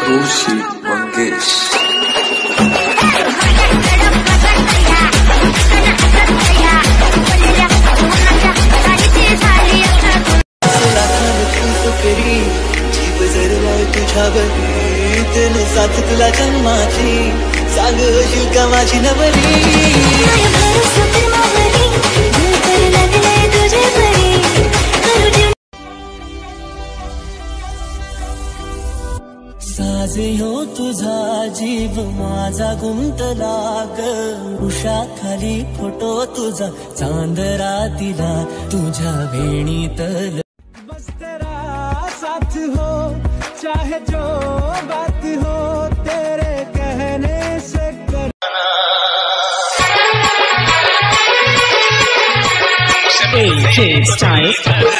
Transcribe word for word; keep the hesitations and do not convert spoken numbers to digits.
ऋषी मंगेश. तुझ्यावरी साथ तुला जन्माची सांग होशील का माझी नवरी. साजे हो तुझा जीव माझा गुंतला ग. उषा खाली फोटो तुझा चांदरा दिला तुझ्या वेणीतल. बस तेरा साथ हो चाहे जो बात हो तेरे कहने से करना. A K Style.